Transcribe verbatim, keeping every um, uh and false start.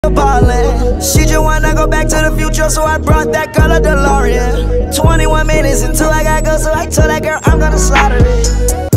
ballin'. She just wanna go back to the future, so I brought that girl a DeLorean. twenty-one minutes until I gotta go, so I told that girl I'm gonna slaughter it.